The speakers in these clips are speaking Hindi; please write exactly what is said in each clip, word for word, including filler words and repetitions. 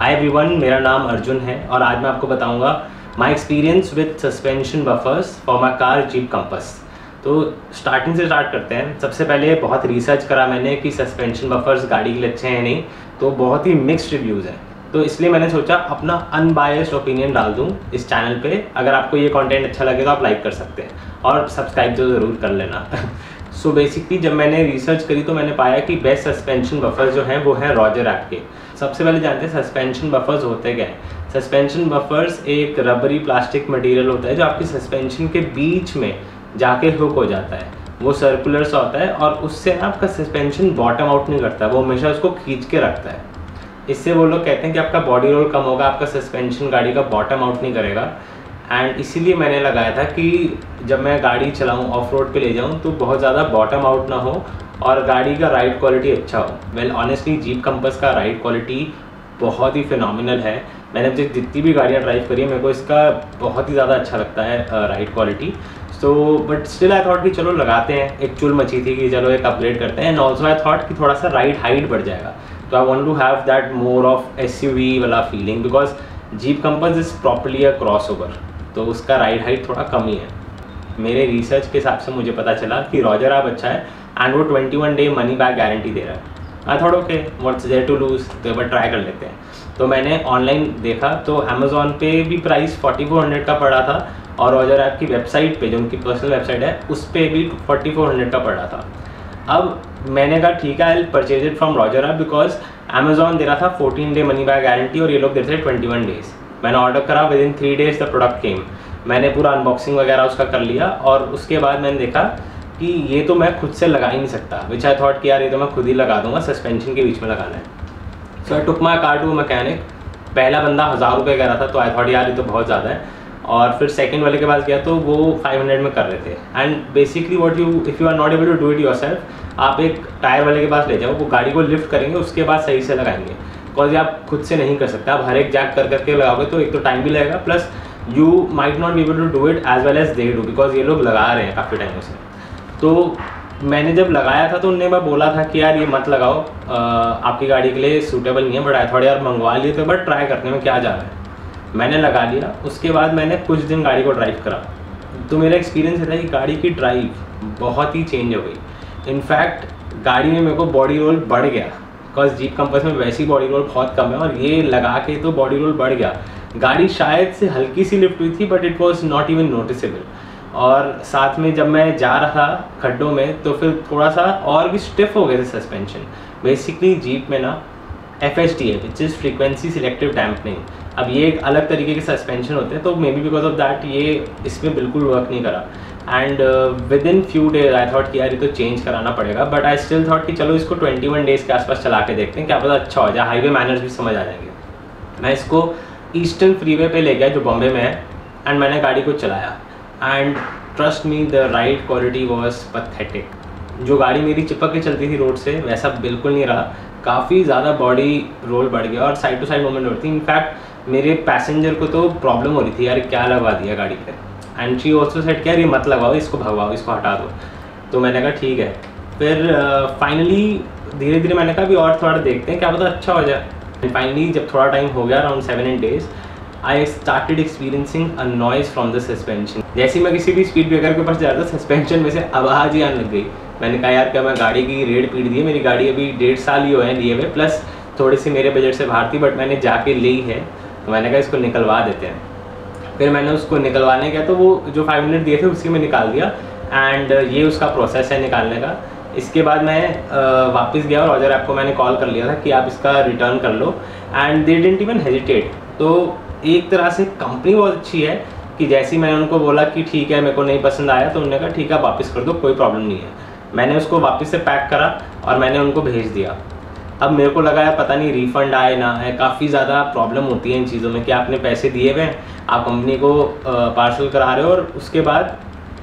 हाय एवरीवन, मेरा नाम अर्जुन है और आज मैं आपको बताऊंगा my experience with suspension buffers for my car Jeep Compass. तो स्टार्टिंग से स्टार्ट करते हैं। सबसे पहले बहुत रिसर्च करा मैंने कि सस्पेंशन बफर्स गाड़ी के लिए अच्छे हैं नहीं, तो बहुत ही मिक्स्ड रिव्यूज़ हैं। तो इसलिए मैंने सोचा अपना अनबायस्ड ओपिनियन डाल दूं इस चैनल पे। अगर आपको ये कंटेंट अच्छा लगे तो आप लाइक कर सकते हैं और सब्सक्राइब तो ज़रूर कर लेना। सो so बेसिकली जब मैंने रिसर्च करी तो मैंने पाया कि बेस्ट सस्पेंशन बफर्स जो हैं वो हैं रॉजर ऐप के। सबसे पहले जानते हैं सस्पेंशन बफर्स होते क्या हैं। सस्पेंशन बफर्स एक रबरी प्लास्टिक मटेरियल होता है जो आपकी सस्पेंशन के बीच में जाके हुक हो जाता है। वो सर्कुलर सा होता है और उससे ना आपका सस्पेंशन बॉटम आउट नहीं करता, वो हमेशा उसको खींच के रखता है। इससे वो लोग कहते हैं कि आपका बॉडी रोल कम होगा, आपका सस्पेंशन गाड़ी का बॉटम आउट नहीं करेगा। एंड इसीलिए मैंने लगाया था कि जब मैं गाड़ी चलाऊँ, ऑफ रोड पे ले जाऊँ, तो बहुत ज़्यादा बॉटम आउट ना हो और गाड़ी का राइड क्वालिटी अच्छा हो। वेल ऑनेस्टली जीप कंपास का राइड क्वालिटी बहुत ही फिनोमिनल है। मैंने अब तक जितनी भी गाड़ियाँ ड्राइव करी है मेरे को इसका बहुत ही ज़्यादा अच्छा लगता है ride quality. So but still I thought कि चलो लगाते हैं। एक चुल मची थी कि चलो एक अपग्रेड करते हैं। एंड ऑल्सो आई थॉट कि थोड़ा सा राइड हाइट बढ़ जाएगा, तो I want to have that more of S U V वाला feeling, because Jeep Compass is properly a crossover, तो उसका राइड हाइट थोड़ा कम ही है। मेरे रिसर्च के हिसाब से मुझे पता चला कि रॉजर ऐप अच्छा है एंड वो twenty one day money back guarantee दे रहा है। I thought okay what's there to lose, तो एक बार ट्राई कर लेते हैं। तो मैंने ऑनलाइन देखा तो अमेज़ॉन पे भी प्राइस फोर्टी फोर हंड्रेड का पड़ा था और रॉजर ऐप की वेबसाइट पे, जो उनकी पर्सनल वेबसाइट है, उस पर भी फोर्टी फोर हंड्रेड का पड़ा था। अब मैंने कहा ठीक है, I purchase it from Roger app because Amazon दे रहा था fourteen day money back guarantee और ये लोग दे रहे थे ट्वेंटी वन डेज़। मैंने ऑर्डर करा, within three days the product came. मैंने पूरा अनबॉक्सिंग वगैरह उसका कर लिया और उसके बाद मैंने देखा कि ये तो मैं खुद से लगा ही नहीं सकता, विच आई थॉट कि यार ये तो मैं खुद ही लगा दूंगा, सस्पेंशन के बीच में लगाना है। So I took my car to mechanic. पहला बंदा हज़ार रुपये कह रहा था, तो आई थॉट यार ये तो बहुत ज़्यादा है। और फिर सेकंड वाले के पास गया तो वो फाइव हंड्रेड में कर रहे थे। And basically what you if you are not able to do it yourself, आप एक टायर वाले के पास ले जाओ, वो गाड़ी को लिफ्ट करेंगे, उसके बाद सही से लगाएंगे। बिकॉज आप खुद से नहीं कर सकते, आप हर एक जैक कर करके लगाओगे तो एक तो टाइम भी लगेगा, plus you might not be able to do it as well as they do, because ये लोग लगा रहे हैं काफ़ी टाइमों से। तो मैंने जब लगाया था तो उनने मैं बोला था कि यार ये मत लगाओ, आ, आपकी गाड़ी के लिए सूटेबल नहीं है, बट आई थोड़ा यार मंगवा लिए तो बट ट्राई करने में क्या जा रहा है। मैंने लगा लिया, उसके बाद मैंने कुछ दिन गाड़ी को ड्राइव करा तो मेरा एक्सपीरियंस ये था कि गाड़ी की ड्राइव बहुत ही चेंज हो गई। इनफैक्ट गाड़ी में मेरे को बॉडी रोल बढ़ गया, बिकॉज जीप कंपास में वैसी बॉडी रोल बहुत कम है और ये लगा के तो बॉडी रोल बढ़ गया। गाड़ी शायद से हल्की सी लिफ्ट हुई थी but it was not even noticeable. और साथ में जब मैं जा रहा खड्डों में तो फिर थोड़ा सा और भी स्टिफ हो गए थे सस्पेंशन। बेसिकली जीप में ना एफ एस टी है, which is frequency selective dampening. अब ये एक अलग तरीके के सस्पेंशन होते हैं, तो maybe because of that ये इसमें बिल्कुल वर्क नहीं करा। And within few days I thought कि यार ये तो चेंज कराना पड़ेगा, बट आई स्टिल थॉट कि चलो इसको ट्वेंटी वन डेज़ के आसपास चला के देखते हैं, क्या पता अच्छा हो जाए, हाईवे मैनर्स भी समझ आ जाएंगे। मैं इसको ईस्टर्न फ्रीवे पे ले गया जो बॉम्बे में है, एंड मैंने गाड़ी को चलाया and trust me the ride quality was pathetic. जो गाड़ी मेरी चिपक के चलती थी रोड से वैसा बिल्कुल नहीं रहा, काफ़ी ज़्यादा बॉडी रोल बढ़ गया और साइड टू साइड मूवमेंट होती थी। इनफैक्ट मेरे पैसेंजर को तो प्रॉब्लम हो रही थी, यार क्या लगवा दिया गाड़ी पे। एंड शी ऑल्सो सेड कि यार ये मत लगाओ, इसको भगवाओ, इसको हटा दो। तो मैंने कहा ठीक है। फिर फाइनली uh, धीरे धीरे मैंने कहा अभी और थोड़ा देखते हैं, क्या पता अच्छा हो जाए। एंड फाइनली जब थोड़ा टाइम हो गया, around seven eight days, I started experiencing a noise from the suspension. जैसे ही मैं किसी भी स्पीड ब्रेकर के पास जाता सस्पेंशन में से आवाज़ ही आने लग गई। मैंने कहा यार क्या मैं गाड़ी की रेड पीट दी है, मेरी गाड़ी अभी डेढ़ साल ही हुए हैं लिए हुए, प्लस थोड़ी सी मेरे बजट से बाहर थी, बट मैंने जाके ली है, तो मैंने कहा इसको निकलवा देते हैं। फिर मैंने उसको निकलवाने गया तो वो जो फाइव मिनट दिए थे उसी में निकाल दिया। एंड ये उसका प्रोसेस है निकालने का। इसके बाद मैं uh, वापस गया और रॉजर ऐप को मैंने कॉल कर लिया था कि आप इसका रिटर्न कर लो, and they didn't even hesitate. तो एक तरह से कंपनी बहुत अच्छी है कि जैसे ही मैंने उनको बोला कि ठीक है मेरे को नहीं पसंद आया, तो उन्होंने कहा ठीक है वापस कर दो, कोई प्रॉब्लम नहीं है। मैंने उसको वापस से पैक करा और मैंने उनको भेज दिया। अब मेरे को लगा यार पता नहीं रिफ़ंड आए ना आए, काफ़ी ज़्यादा प्रॉब्लम होती है इन चीज़ों में कि आपने पैसे दिए हुए हैं, आप कंपनी को पार्सल करा रहे हो और उसके बाद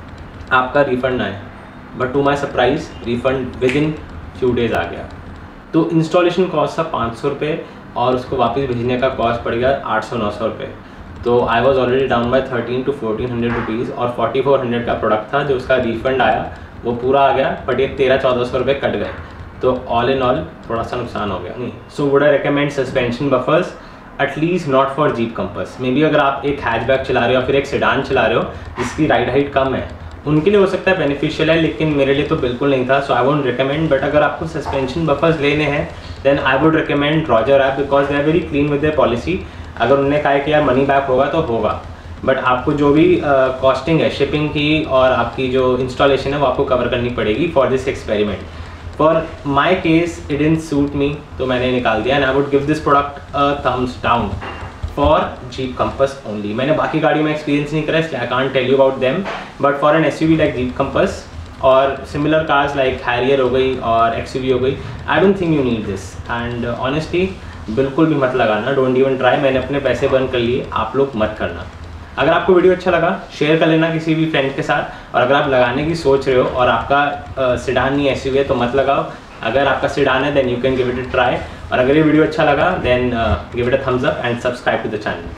आपका रिफ़ंड आए। But to my surprise refund within few days आ गया। तो इंस्टॉलेशन कॉस्ट था पाँच सौ रुपये और उसको वापस भेजने का कॉस्ट पड़ गया आठ सौ नौ सौ रुपये। तो I was already down by thirteen to fourteen hundred rupees और फोर्टी फोर हंड्रेड का प्रोडक्ट था जो उसका रिफ़ंड आया वो पूरा आ गया, बट ये तेरह चौदह सौ रुपये कट गए। तो ऑल इन ऑल थोड़ा सा नुकसान हो गया। So would I recommend suspension buffers? At least not for Jeep Compass. Maybe अगर आप एक हैचबैक चला रहे हो या फिर एक सेडान चला रहे हो जिसकी राइड हाइट कम है, उनके लिए हो सकता है बेनिफिशियल है, लेकिन मेरे लिए तो बिल्कुल नहीं था। So I won't recommend. But अगर आपको सस्पेंशन बफर्स लेने हैं then I would recommend Roger app, because they are very clean with their policy. अगर उन्होंने कहा है कि यार मनी बैक होगा तो होगा, बट आपको जो भी कॉस्टिंग uh, है शिपिंग की और आपकी जो इंस्टॉलेशन है वो आपको कवर करनी पड़ेगी for this experiment. For my case it didn't suit me, तो मैंने निकाल दिया। And I would give this product a thumbs down for Jeep Compass only. मैंने बाकी गाड़ियों में एक्सपीरियंस नहीं करा इसलिए I can't tell you about them, but for an SUV like Jeep Compass और सिमिलर कार्स लाइक हैरियर हो गई और एक्सयूवी हो गई, I don't think you need this. And honestly बिल्कुल भी मत लगाना, डोंट इवन ट्राई। मैंने अपने पैसे बर्न कर लिए, आप लोग मत करना। अगर आपको वीडियो अच्छा लगा शेयर कर लेना किसी भी फ्रेंड के साथ, और अगर आप लगाने की सोच रहे हो और आपका सेडान नहीं एसयूवी है तो मत लगाओ। अगर आपका सेडान है then you can give it a try, और अगर ये वीडियो अच्छा लगा then give it a thumbs up and subscribe to the channel.